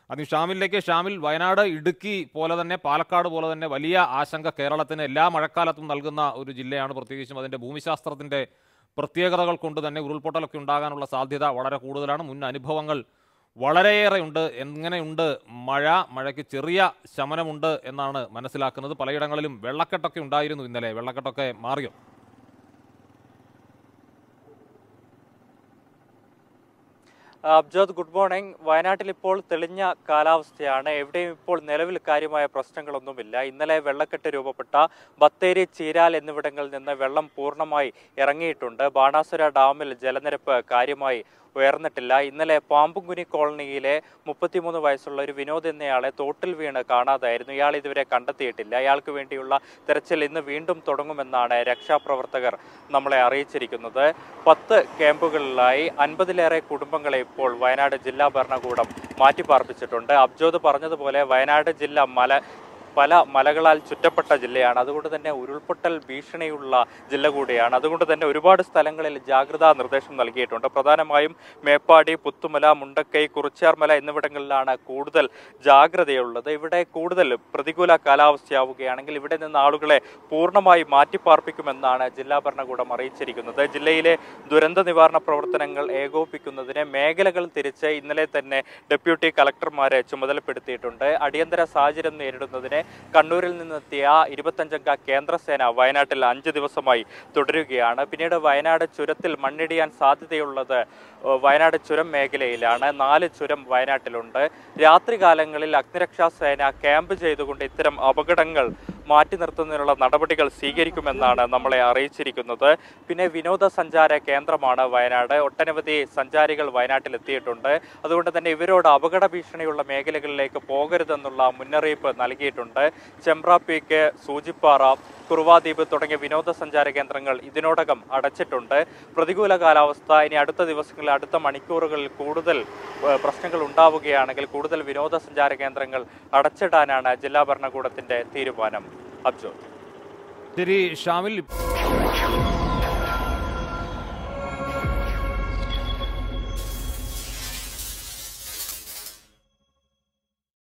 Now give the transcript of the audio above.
അത് ഷാമിലിലേക്ക്. ഷാമിൽ, വയനാട്, ഇടുക്കി പോലെ തന്നെ പാലക്കാട് പോലെ തന്നെ വലിയ ആശങ്ക കേരളത്തിന് എല്ലാ മഴക്കാലത്തും നൽകുന്ന ഒരു ജില്ലയാണ്. പ്രത്യേകിച്ചും അതിൻ്റെ ഭൂമിശാസ്ത്രത്തിൻ്റെ പ്രത്യേകതകൾ കൊണ്ട് തന്നെ ഉരുൾപൊട്ടലൊക്കെ ഉണ്ടാകാനുള്ള സാധ്യത വളരെ കൂടുതലാണ്. മുൻ അനുഭവങ്ങൾ വളരെയേറെ ഉണ്ട്. എങ്ങനെയുണ്ട് മഴയ്ക്ക് ചെറിയ ശമനമുണ്ട് എന്നാണ് മനസ്സിലാക്കുന്നത്. പലയിടങ്ങളിലും വെള്ളക്കെട്ടൊക്കെ ഉണ്ടായിരുന്നു ഇന്നലെ. വെള്ളക്കെട്ടൊക്കെ മാറിയോ? അബ്ജോദ്, ഗുഡ് മോർണിംഗ്. വയനാട്ടിൽ ഇപ്പോൾ തെളിഞ്ഞ കാലാവസ്ഥയാണ്. എവിടെയും ഇപ്പോൾ നിലവിൽ കാര്യമായ പ്രശ്നങ്ങളൊന്നുമില്ല. ഇന്നലെ വെള്ളക്കെട്ട് രൂപപ്പെട്ട ബത്തേരി, ചീരാൽ എന്നിവിടങ്ങളിൽ നിന്ന് വെള്ളം പൂർണ്ണമായി ഇറങ്ങിയിട്ടുണ്ട്. ബാണാസുര ഡാമിൽ ജലനിരപ്പ് കാര്യമായി ഉയർന്നിട്ടില്ല. ഇന്നലെ പാമ്പുംകുനി കോളനിയിലെ 33 വയസ്സുള്ള ഒരു വിനോദ് എന്നയാളെ തോട്ടിൽ വീണ് കാണാതായിരുന്നു. ഇയാൾ ഇതുവരെ കണ്ടെത്തിയിട്ടില്ല. ഇയാൾക്ക് വേണ്ടിയുള്ള തെരച്ചിൽ ഇന്ന് വീണ്ടും തുടങ്ങുമെന്നാണ് രക്ഷാപ്രവർത്തകർ നമ്മളെ അറിയിച്ചിരിക്കുന്നത്. 10 ക്യാമ്പുകളിലായി 50-ലേറെ കുടുംബങ്ങളെ ഇപ്പോൾ വയനാട് ജില്ലാ ഭരണകൂടം മാറ്റിപ്പാർപ്പിച്ചിട്ടുണ്ട്. അബ്ജോദ് പറഞ്ഞതുപോലെ വയനാട് ജില്ല പല മലകളാൽ ചുറ്റപ്പെട്ട ജില്ലയാണ്. അതുകൊണ്ട് തന്നെ ഉരുൾപൊട്ടൽ ഭീഷണിയുള്ള ജില്ല കൂടിയാണ്. അതുകൊണ്ട് തന്നെ ഒരുപാട് സ്ഥലങ്ങളിൽ ജാഗ്രതാ നിർദ്ദേശം നൽകിയിട്ടുണ്ട്. പ്രധാനമായും മേപ്പാടി, പുത്തുമല, മുണ്ടക്കൈ, കുറിച്യാർമല എന്നിവിടങ്ങളിലാണ് കൂടുതൽ ജാഗ്രതയുള്ളത്. ഇവിടെ കൂടുതൽ പ്രതികൂല കാലാവസ്ഥയാവുകയാണെങ്കിൽ ഇവിടെ നിന്ന് ആളുകളെ പൂർണ്ണമായി മാറ്റിപ്പാർപ്പിക്കുമെന്നാണ് ജില്ലാ ഭരണകൂടം അറിയിച്ചിരിക്കുന്നത്. ജില്ലയിലെ ദുരന്ത നിവാരണ പ്രവർത്തനങ്ങൾ ഏകോപിപ്പിക്കുന്നതിന് മേഖലകൾ തിരിച്ച് ഇന്നലെ തന്നെ ഡെപ്യൂട്ടി കളക്ടർമാരെ ചുമതലപ്പെടുത്തിയിട്ടുണ്ട്. അടിയന്തര സാഹചര്യം നേരിടുന്നതിന് കണ്ണൂരിൽ നിന്നെത്തിയ 25-അംഗ കേന്ദ്രസേന വയനാട്ടിൽ 5 ദിവസമായി തുടരുകയാണ്. പിന്നീട് വയനാട് ചുരത്തിൽ മണ്ണിടിയാൻ സാധ്യതയുള്ളത് വയനാട് ചുരം മേഖലയിലാണ്. 4 ചുരം വയനാട്ടിലുണ്ട്. രാത്രികാലങ്ങളിൽ അഗ്നിരക്ഷാ സേന ക്യാമ്പ് ചെയ്തുകൊണ്ട് ഇത്തരം അപകടങ്ങൾ മാറ്റി നിർത്തുന്നതിനുള്ള നടപടികൾ സ്വീകരിക്കുമെന്നാണ് നമ്മളെ അറിയിച്ചിരിക്കുന്നത്. പിന്നെ വിനോദസഞ്ചാര കേന്ദ്രമാണ് വയനാട്. ഒട്ടനവധി സഞ്ചാരികൾ വയനാട്ടിൽ എത്തിയിട്ടുണ്ട്. അതുകൊണ്ട് തന്നെ ഇവരോട് അപകട ഭീഷണിയുള്ള മേഖലകളിലേക്ക് പോകരുതെന്നുള്ള മുന്നറിയിപ്പ് നൽകിയിട്ടുണ്ട്. ചെമ്പ്ര പീക്ക്, സൂചിപ്പാറ, കുറുവാദ്വീപ് തുടങ്ങിയ വിനോദസഞ്ചാര കേന്ദ്രങ്ങൾ ഇതിനോടകം അടച്ചിട്ടുണ്ട്. പ്രതികൂല കാലാവസ്ഥ ഇനി അടുത്ത ദിവസങ്ങളിൽ, അടുത്ത മണിക്കൂറുകളിൽ കൂടുതൽ പ്രശ്നങ്ങൾ ഉണ്ടാവുകയാണെങ്കിൽ കൂടുതൽ വിനോദസഞ്ചാര കേന്ദ്രങ്ങൾ അടച്ചിടാനാണ് ജില്ലാ ഭരണകൂടത്തിന്റെ തീരുമാനം. അബ്ജോ. ശരി ഷാമിൽ.